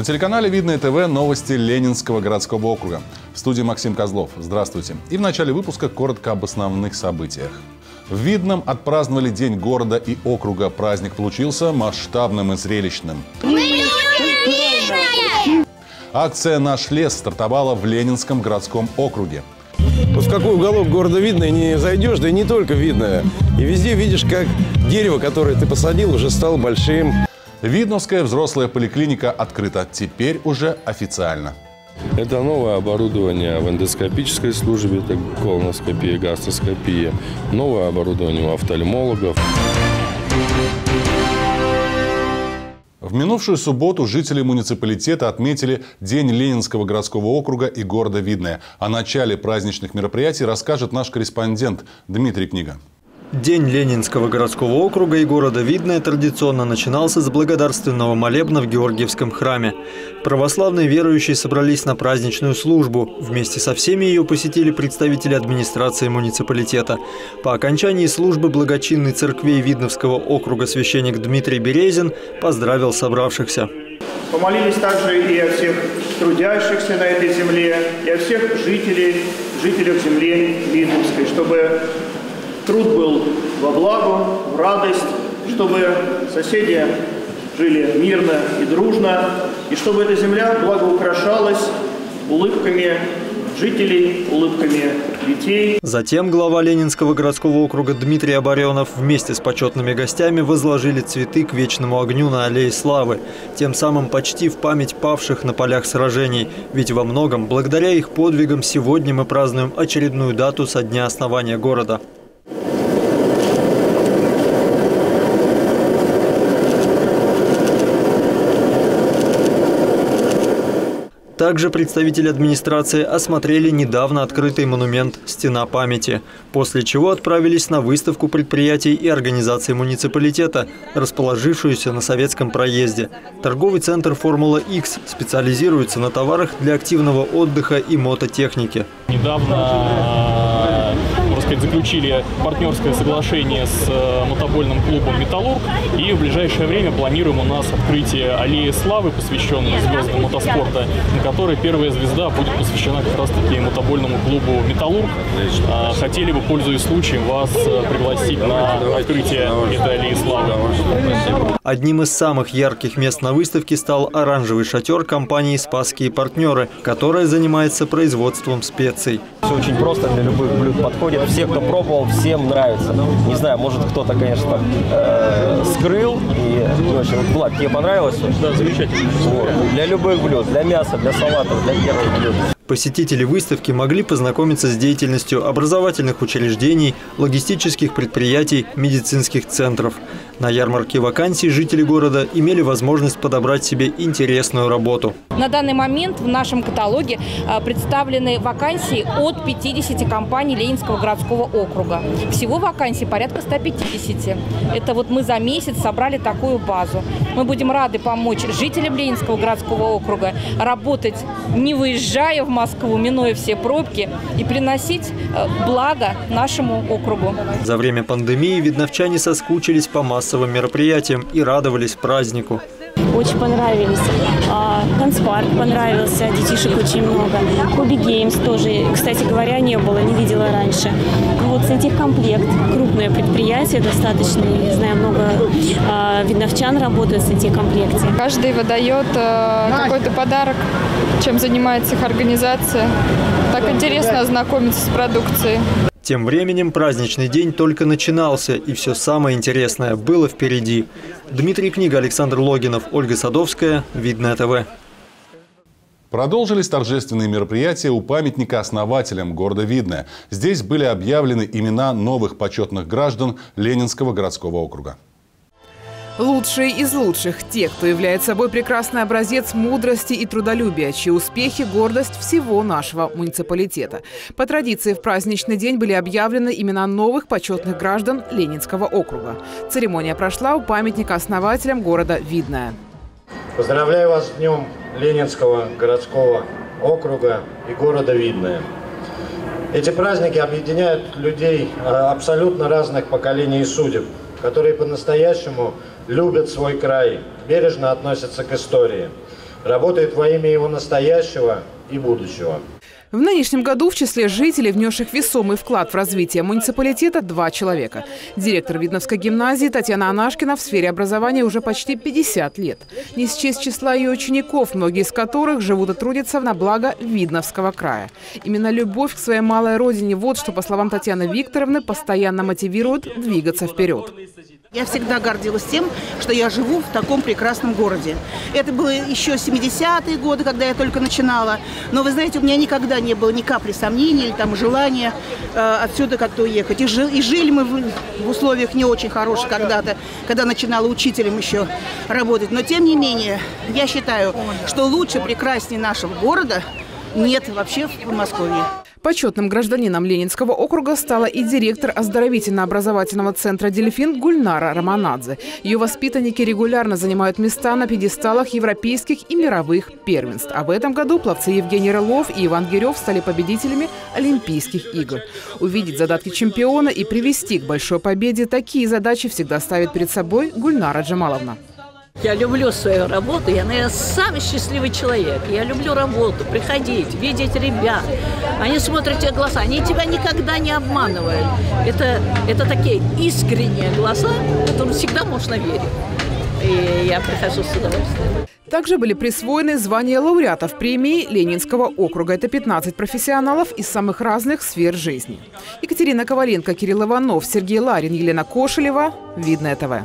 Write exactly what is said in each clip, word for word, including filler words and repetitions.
телеканале Видное ТВ новости Ленинского городского округа. В студии Максим Козлов. Здравствуйте. И в начале выпуска коротко об основных событиях. В Видном отпраздновали День города и округа. Праздник получился масштабным и зрелищным. Акция «Наш лес» стартовала в Ленинском городском округе. Вот в какой уголок города Видное не зайдешь, да и не только Видное. И везде видишь, как дерево, которое ты посадил, уже стало большим. Видновская взрослая поликлиника открыта. Теперь уже официально. Это новое оборудование в эндоскопической службе, это колоноскопия, гастроскопия. Новое оборудование у офтальмологов. В минувшую субботу жители муниципалитета отметили День Ленинского городского округа и города Видное. О начале праздничных мероприятий расскажет наш корреспондент Дмитрий Книга. День Ленинского городского округа и города Видное традиционно начинался с благодарственного молебна в Георгиевском храме. Православные верующие собрались на праздничную службу. Вместе со всеми ее посетили представители администрации муниципалитета. По окончании службы благочинный церквей Видновского округа священник Дмитрий Березин поздравил собравшихся. Помолились также и о всех трудящихся на этой земле, и о всех жителей, жителях земли Видновской, чтобы труд был во благо, в радость, чтобы соседи жили мирно и дружно, и чтобы эта земля благоукрашалась улыбками жителей, улыбками детей. Затем глава Ленинского городского округа Дмитрий Оборенов вместе с почетными гостями возложили цветы к вечному огню на аллее славы, тем самым почтив память павших на полях сражений. Ведь во многом, благодаря их подвигам, сегодня мы празднуем очередную дату со дня основания города. Также представители администрации осмотрели недавно открытый монумент «Стена памяти», после чего отправились на выставку предприятий и организаций муниципалитета, расположившуюся на Советском проезде. Торговый центр «Формула Икс» специализируется на товарах для активного отдыха и мототехники. Недавно заключили партнерское соглашение с мотобольным клубом «Металлург», и в ближайшее время планируем у нас открытие аллеи славы, посвященной звездам мотоспорта, на которой первая звезда будет посвящена как раз-таки мотобольному клубу «Металлург». Хотели бы, пользуясь случаем, вас пригласить на открытие этой аллеи славы. Одним из самых ярких мест на выставке стал оранжевый шатер компании «Спасские партнеры», которая занимается производством специй. Все очень просто, для любых блюд подходит. Все, кто пробовал, всем нравится. Не знаю, может кто-то, конечно, там э, скрыл. И не очень. Влад, тебе понравилось? Да, замечательно. Вот. Для любых блюд, для мяса, для салатов, для первых блюд. Посетители выставки могли познакомиться с деятельностью образовательных учреждений, логистических предприятий, медицинских центров. На ярмарке вакансий жители города имели возможность подобрать себе интересную работу. На данный момент в нашем каталоге представлены вакансии от пятидесяти компаний Ленинского городского округа. Всего вакансий порядка ста пятидесяти. Это вот мы за месяц собрали такую базу. Мы будем рады помочь жителям Ленинского городского округа работать, не выезжая в Москву, минуя все пробки, и приносить благо нашему округу. За время пандемии видновчане соскучились по массовым мероприятиям и радовались празднику. Очень понравились. Танцпарк понравился, детишек очень много. Хобби Геймс тоже, кстати говоря, не было, не видела раньше. Вот сантехкомплект, крупное предприятие достаточно, не знаю, много видновчан работают в сантехкомплекте. Каждый выдает какой-то подарок, чем занимается их организация. Так интересно ознакомиться с продукцией. Тем временем праздничный день только начинался, и все самое интересное было впереди. Дмитрий Книга, Александр Логинов, Ольга Садовская, Видное ТВ. Продолжились торжественные мероприятия у памятника основателям города Видное. Здесь были объявлены имена новых почетных граждан Ленинского городского округа. Лучшие из лучших – те, кто является собой прекрасный образец мудрости и трудолюбия, чьи успехи – гордость всего нашего муниципалитета. По традиции в праздничный день были объявлены имена новых почетных граждан Ленинского округа. Церемония прошла у памятника основателям города Видное. Поздравляю вас с Днем Ленинского городского округа и города Видное. Эти праздники объединяют людей абсолютно разных поколений и судеб, которые по-настоящему любят свой край, бережно относятся к истории. работает во имя его настоящего и будущего. В нынешнем году в числе жителей, внесших весомый вклад в развитие муниципалитета, два человека. Директор Видновской гимназии Татьяна Анашкина в сфере образования уже почти пятьдесят лет. Не счесть числа ее учеников, многие из которых живут и трудятся на благо Видновского края. Именно любовь к своей малой родине – вот что, по словам Татьяны Викторовны, постоянно мотивирует двигаться вперед. Я всегда гордилась тем, что я живу в таком прекрасном городе. Это было еще семидесятые годы, когда я только начинала. Но, вы знаете, у меня никогда не было ни капли сомнений или там желания э, отсюда как-то уехать. И, жи, и жили мы в, в условиях не очень хороших когда-то, когда начинала учителем еще работать. Но, тем не менее, я считаю, что лучше, прекраснее нашего города нет вообще в Подмосковье. Почетным гражданином Ленинского округа стала и директор оздоровительно-образовательного центра «Дельфин» Гульнара Романадзе. Ее воспитанники регулярно занимают места на пьедесталах европейских и мировых первенств. А в этом году пловцы Евгений Рылов и Иван Гирев стали победителями Олимпийских игр. Увидеть задатки чемпиона и привести к большой победе – такие задачи всегда ставит перед собой Гульнара Джамаловна. Я люблю свою работу, я, наверное, самый счастливый человек. Я люблю работу, приходить, видеть ребят. Они смотрят в тебе глаза, они тебя никогда не обманывают. Это, это такие искренние глаза, которым всегда можно верить. И я прихожу с удовольствием. Также были присвоены звания лауреатов премии Ленинского округа. Это пятнадцать профессионалов из самых разных сфер жизни. Екатерина Коваленко, Кирилл Иванов, Сергей Ларин, Елена Кошелева. Видное ТВ.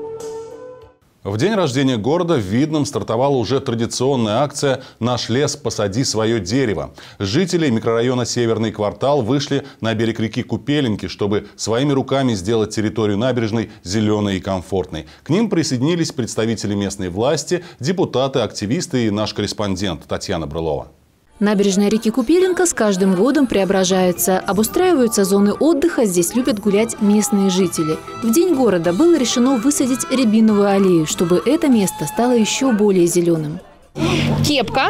В день рождения города в Видном стартовала уже традиционная акция «Наш лес, посади свое дерево». Жители микрорайона «Северный квартал» вышли на берег реки Купеленки, чтобы своими руками сделать территорию набережной зеленой и комфортной. К ним присоединились представители местной власти, депутаты, активисты и наш корреспондент Татьяна Брылова. Набережная реки Купеленка с каждым годом преображается. Обустраиваются зоны отдыха, здесь любят гулять местные жители. В день города было решено высадить рябиновую аллею, чтобы это место стало еще более зеленым. Кепка,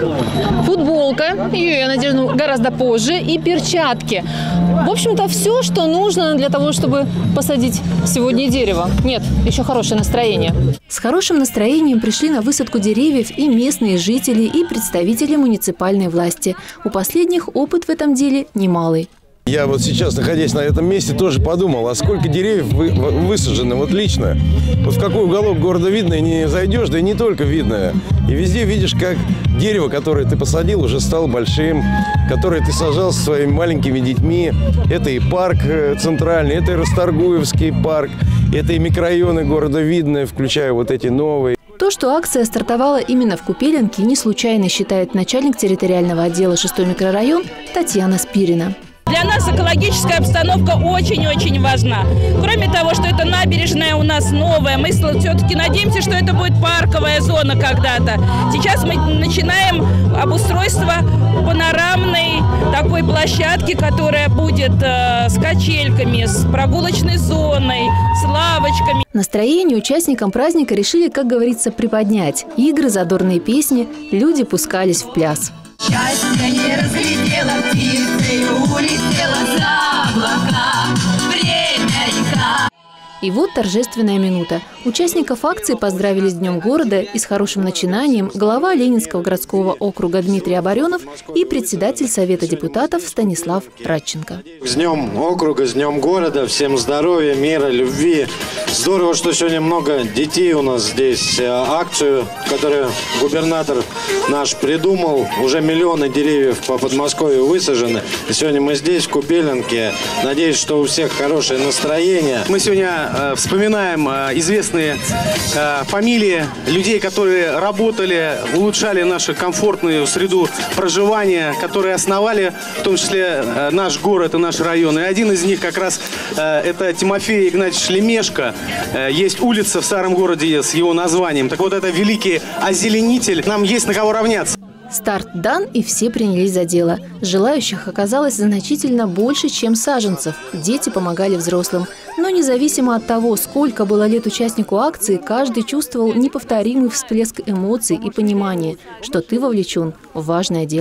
футболка, ее я надену гораздо позже, и перчатки. В общем-то, все, что нужно для того, чтобы посадить сегодня дерево. Нет, еще хорошее настроение. С хорошим настроением пришли на высадку деревьев и местные жители, и представители муниципальной власти. У последних опыт в этом деле немалый. Я вот сейчас, находясь на этом месте, тоже подумал, а сколько деревьев вы, высажено вот лично. Вот в какой уголок города Видное не зайдешь, да и не только Видное. И везде видишь, как дерево, которое ты посадил, уже стало большим, которое ты сажал со своими маленькими детьми. Это и парк центральный, это и Расторгуевский парк, это и микрорайоны города Видное, включая вот эти новые. То, что акция стартовала именно в Купеленке, не случайно, считает начальник территориального отдела шестой микрорайон Татьяна Спирина. Для нас экологическая обстановка очень-очень важна. Кроме того, что это набережная у нас новая, мы все-таки надеемся, что это будет парковая зона когда-то. Сейчас мы начинаем обустройство панорамной такой площадки, которая будет э, с качельками, с прогулочной зоной, с лавочками. Настроение участникам праздника решили, как говорится, приподнять. Игры, задорные песни, люди пускались в пляс. Счастье не разглядела птицей, улетела за облака, время река. И вот торжественная минута. Участников акции поздравили с Днем города и с хорошим начинанием глава Ленинского городского округа Дмитрий Оборенов и председатель Совета депутатов Станислав Радченко. С Днем округа, с Днем города, всем здоровья, мира, любви. Здорово, что сегодня много детей у нас здесь. Акцию, которую губернатор наш придумал. Уже миллионы деревьев по Подмосковью высажены. И сегодня мы здесь, в Купеленке. Надеюсь, что у всех хорошее настроение. Мы сегодня э, вспоминаем э, известные э, фамилии людей, которые работали, улучшали нашу комфортную среду проживания, которые основали, в том числе, э, наш город и наш район. И один из них как раз э, это Тимофей Игнатьевич Лемешко. Э, есть улица в старом городе с его названием. Так вот, это великий озеленитель. Нам есть на кого равняться. Старт дан, и все принялись за дело. Желающих оказалось значительно больше, чем саженцев. Дети помогали взрослым. Но независимо от того, сколько было лет участнику акции, каждый чувствовал неповторимый всплеск эмоций и понимания, что ты вовлечен в важное дело.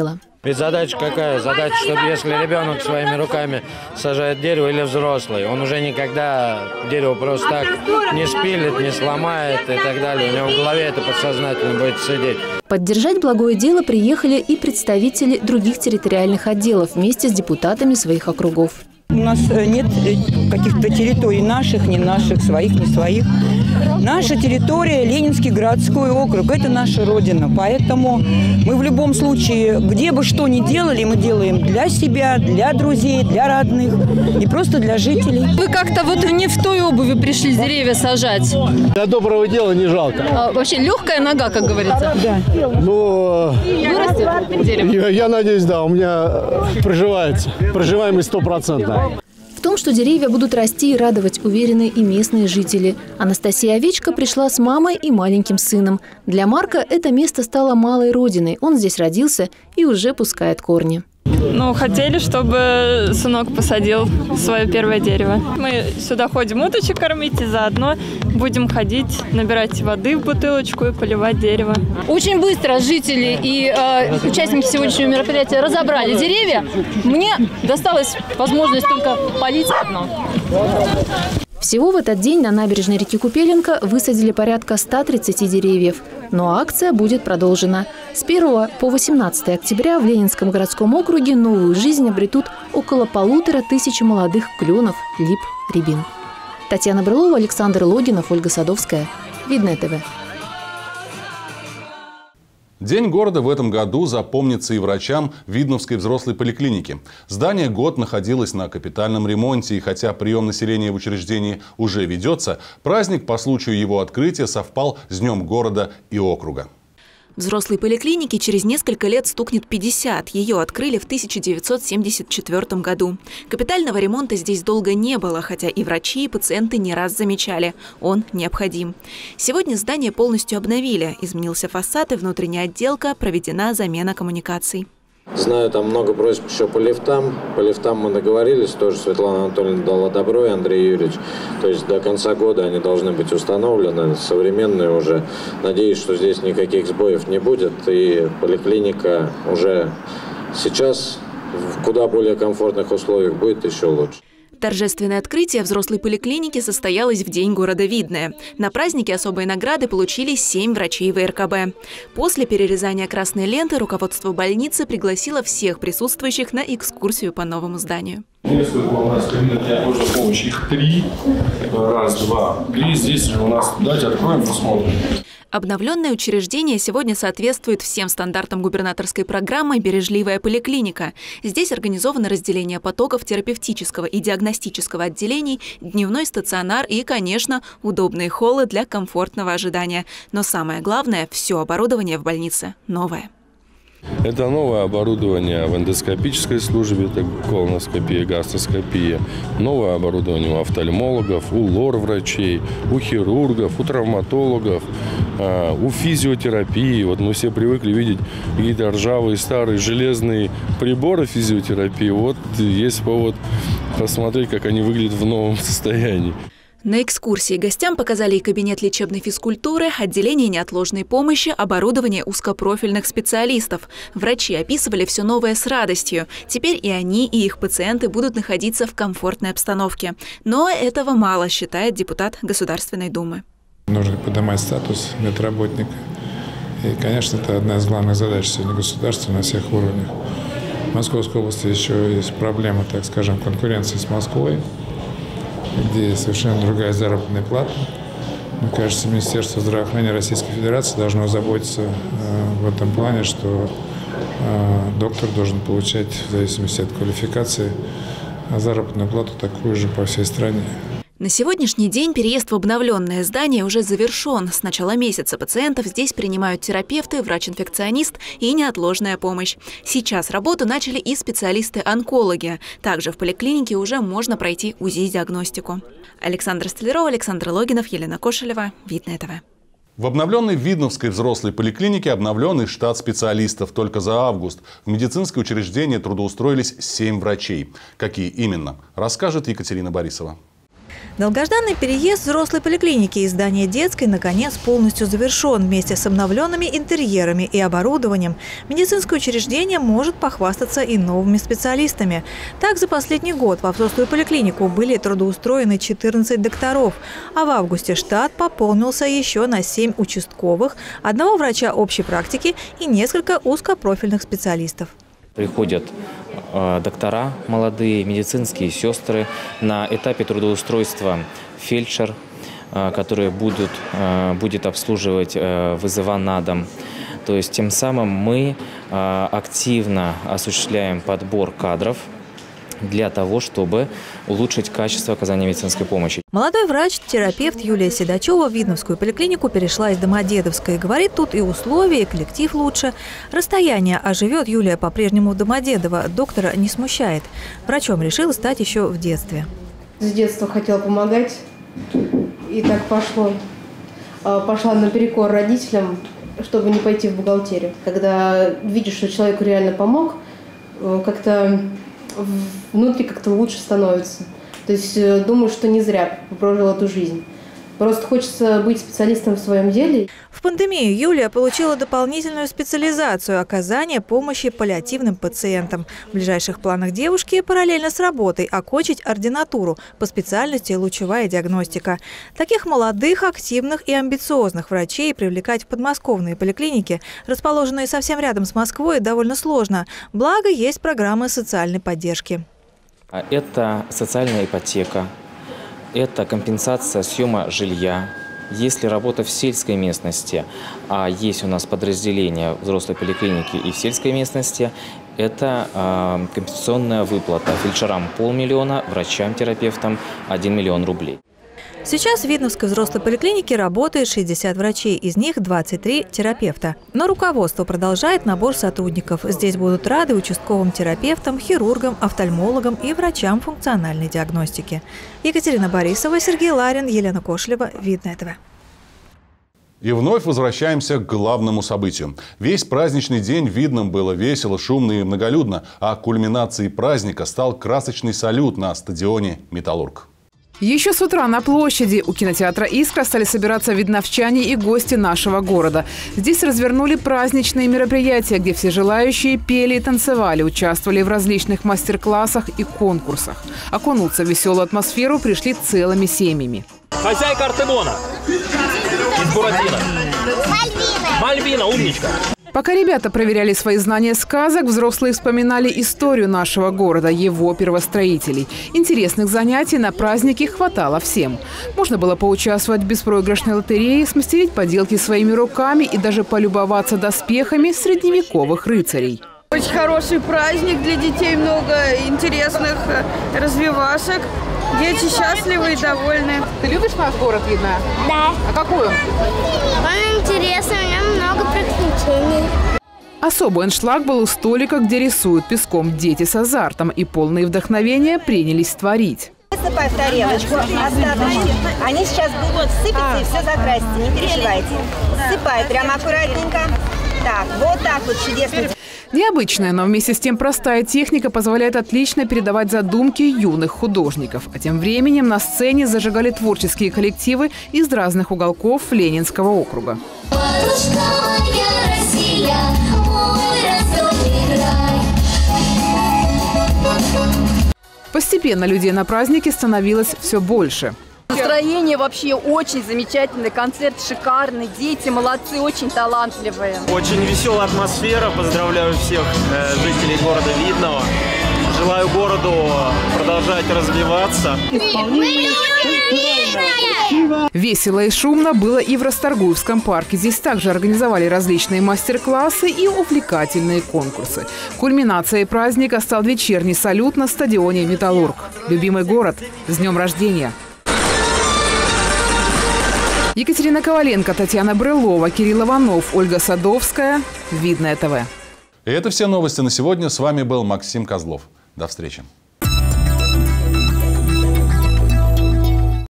Ведь задача какая? Задача, чтобы если ребенок своими руками сажает дерево или взрослый, он уже никогда дерево просто так не спилит, не сломает и так далее. У него в голове это подсознательно будет сидеть. Поддержать благое дело приехали и представители других территориальных отделов вместе с депутатами своих округов. У нас нет каких-то территорий наших, не наших, своих, не своих. Наша территория – Ленинский городской округ. Это наша родина. Поэтому мы в любом случае, где бы что ни делали, мы делаем для себя, для друзей, для родных и просто для жителей. Вы как-то вот не в той обуви пришли деревья сажать. Для доброго дела не жалко. А, вообще легкая нога, как говорится. Да. Ну, вырастет дерево? Я, я надеюсь, да. У меня проживается. Проживаемость стопроцентная. В том, что деревья будут расти и радовать, уверены и местные жители. Анастасия Овечка пришла с мамой и маленьким сыном. Для Марка это место стало малой родиной. Он здесь родился и уже пускает корни. Ну, хотели, чтобы сынок посадил свое первое дерево. Мы сюда ходим уточек кормить и заодно будем ходить, набирать воды в бутылочку и поливать дерево. Очень быстро жители и э, участники сегодняшнего мероприятия разобрали деревья. Мне досталась возможность только полить одно. Всего в этот день на набережной реки Купеленка высадили порядка ста тридцати деревьев. Но акция будет продолжена. С первого по восемнадцатое октября в Ленинском городском округе новую жизнь обретут около полутора тысяч молодых кленов, лип, рябин. Татьяна Брылова, Александр Логинов, Ольга Садовская. Видное ТВ. День города в этом году запомнится и врачам Видновской взрослой поликлиники. Здание год находилось на капитальном ремонте, и хотя прием населения в учреждении уже ведется, праздник по случаю его открытия совпал с Днем города и округа. Взрослой поликлинике через несколько лет стукнет пятьдесят. Ее открыли в тысяча девятьсот семьдесят четвёртом году. Капитального ремонта здесь долго не было, хотя и врачи, и пациенты не раз замечали – он необходим. Сегодня здание полностью обновили. Изменился фасад и внутренняя отделка, проведена замена коммуникаций. Знаю, там много просьб еще по лифтам. По лифтам мы договорились, тоже Светлана Анатольевна дала добро и Андрей Юрьевич. То есть до конца года они должны быть установлены, современные уже. Надеюсь, что здесь никаких сбоев не будет. И поликлиника уже сейчас в куда более комфортных условиях будет еще лучше. Торжественное открытие взрослой поликлиники состоялось в День города Видное. На празднике особые награды получили семь врачей вэ эр ка бэ. После перерезания красной ленты руководство больницы пригласило всех присутствующих на экскурсию по новому зданию. Несколько у нас кабинет неотложной помощи, их три, раз, два, три. Здесь же у нас, давайте откроем, посмотрим. Обновленное учреждение сегодня соответствует всем стандартам губернаторской программы «Бережливая поликлиника». Здесь организовано разделение потоков терапевтического и диагностического отделений, дневной стационар и, конечно, удобные холлы для комфортного ожидания. Но самое главное – все оборудование в больнице новое. Это новое оборудование в эндоскопической службе, это колоноскопия, гастроскопия. Новое оборудование у офтальмологов, у лор-врачей, у хирургов, у травматологов, у физиотерапии. Вот мы все привыкли видеть какие-то ржавые, старые, железные приборы физиотерапии. Вот есть повод посмотреть, как они выглядят в новом состоянии. На экскурсии гостям показали и кабинет лечебной физкультуры, отделение неотложной помощи, оборудование узкопрофильных специалистов. Врачи описывали все новое с радостью. Теперь и они, и их пациенты будут находиться в комфортной обстановке. Но этого мало, считает депутат Государственной Думы. Нужно поднимать статус медработника. И, конечно, это одна из главных задач сегодня государства на всех уровнях. В Московской области еще есть проблема, так скажем, конкуренции с Москвой, где совершенно другая заработная плата. Мне кажется, Министерство здравоохранения Российской Федерации должно заботиться э, в этом плане, что э, доктор должен получать, в зависимости от квалификации, заработную плату такую же по всей стране. На сегодняшний день переезд в обновленное здание уже завершен. С начала месяца пациентов здесь принимают терапевты, врач-инфекционист и неотложная помощь. Сейчас работу начали и специалисты-онкологи. Также в поликлинике уже можно пройти УЗИ-диагностику. Александра Столярова, Александр Логинов, Елена Кошелева. Видное ТВ. В обновленной Видновской взрослой поликлинике обновленный штат специалистов. Только за август в медицинское учреждение трудоустроились семь врачей. Какие именно, расскажет Екатерина Борисова. Долгожданный переезд взрослой поликлиники и здания детской наконец полностью завершен. Вместе с обновленными интерьерами и оборудованием медицинское учреждение может похвастаться и новыми специалистами. Так, за последний год во взрослую поликлинику были трудоустроены четырнадцать докторов, а в августе штат пополнился еще на семь участковых, одного врача общей практики и несколько узкопрофильных специалистов. Приходят э, доктора молодые, медицинские сестры, на этапе трудоустройства фельдшер, э, который будут, э, будет обслуживать э, вызова на дом. То есть тем самым мы э, активно осуществляем подбор кадров для того, чтобы улучшить качество оказания медицинской помощи. Молодой врач-терапевт Юлия Седачева в Видновскую поликлинику перешла из Домодедовской. Говорит, тут и условия, и коллектив лучше. Расстояние, а живет Юлия по-прежнему в Домодедово, доктора не смущает. Врачом решила стать еще в детстве. С детства хотела помогать, и так пошло. Пошла наперекор родителям, чтобы не пойти в бухгалтерию. Когда видишь, что человеку реально помог, как-то внутри как-то лучше становится. То есть думаю, что не зря прожил эту жизнь. Просто хочется быть специалистом в своем деле. В пандемию Юлия получила дополнительную специализацию – оказание помощи паллиативным пациентам. В ближайших планах девушки параллельно с работой окончить ординатуру по специальности лучевая диагностика. Таких молодых, активных и амбициозных врачей привлекать в подмосковные поликлиники, расположенные совсем рядом с Москвой, довольно сложно. Благо, есть программы социальной поддержки. Это социальная ипотека. Это компенсация съема жилья. Если работа в сельской местности, а есть у нас подразделения взрослой поликлиники и в сельской местности, это э, компенсационная выплата. Фельдшерам полмиллиона, врачам-терапевтам один миллион рублей. Сейчас в Видновской взрослой поликлинике работает шестьдесят врачей, из них двадцать три терапевта. Но руководство продолжает набор сотрудников. Здесь будут рады участковым терапевтам, хирургам, офтальмологам и врачам функциональной диагностики. Екатерина Борисова, Сергей Ларин, Елена Кошлева, Видное ТВ. И вновь возвращаемся к главному событию. Весь праздничный день в Видном было весело, шумно и многолюдно, а кульминацией праздника стал красочный салют на стадионе «Металлург». Еще с утра на площади у кинотеатра «Искра» стали собираться видновчане и гости нашего города. Здесь развернули праздничные мероприятия, где все желающие пели и танцевали, участвовали в различных мастер-классах и конкурсах. Окунуться в веселую атмосферу пришли целыми семьями. Хозяйка Артемона из Буратино. Мальвина. Мальвина, умничка. Пока ребята проверяли свои знания сказок, взрослые вспоминали историю нашего города, его первостроителей. Интересных занятий на празднике хватало всем. Можно было поучаствовать в беспроигрышной лотерее, смастерить поделки своими руками и даже полюбоваться доспехами средневековых рыцарей. Очень хороший праздник для детей, много интересных развивашек. Дети счастливы и довольны. Ты любишь наш город, Видное? Да. А какой он? Он интересный, у него много приключений. Особый аншлаг был у столика, где рисуют песком дети с азартом, и полные вдохновения принялись творить. Высыпай в тарелочку остаточки. Они сейчас будут сыпаться и все закрасите, не переживайте. Сыпай прямо аккуратненько. Так, вот так вот чудесно. Необычная, но вместе с тем простая техника позволяет отлично передавать задумки юных художников. А тем временем на сцене зажигали творческие коллективы из разных уголков Ленинского округа. Постепенно людей на празднике становилось все больше. Настроение вообще очень замечательное, концерт шикарный, дети молодцы, очень талантливые. Очень веселая атмосфера, поздравляю всех э, жителей города Видного. Желаю городу продолжать развиваться. Весело и шумно было и в Расторгуевском парке. Здесь также организовали различные мастер-классы и увлекательные конкурсы. Кульминацией праздника стал вечерний салют на стадионе «Металлург». Любимый город, с днем рождения! Екатерина Коваленко, Татьяна Брылова, Кирилл Иванов, Ольга Садовская. Видное ТВ. И это все новости на сегодня. С вами был Максим Козлов. До встречи.